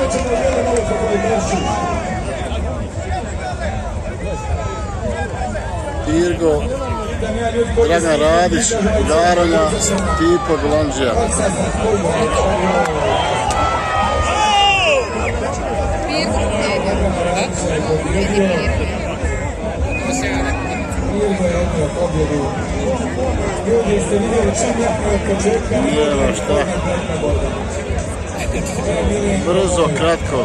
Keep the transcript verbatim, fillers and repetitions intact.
Irgo, Dragan Radić, Daronja, Tipo Golonđija. Nema šta. Brzo, kratko.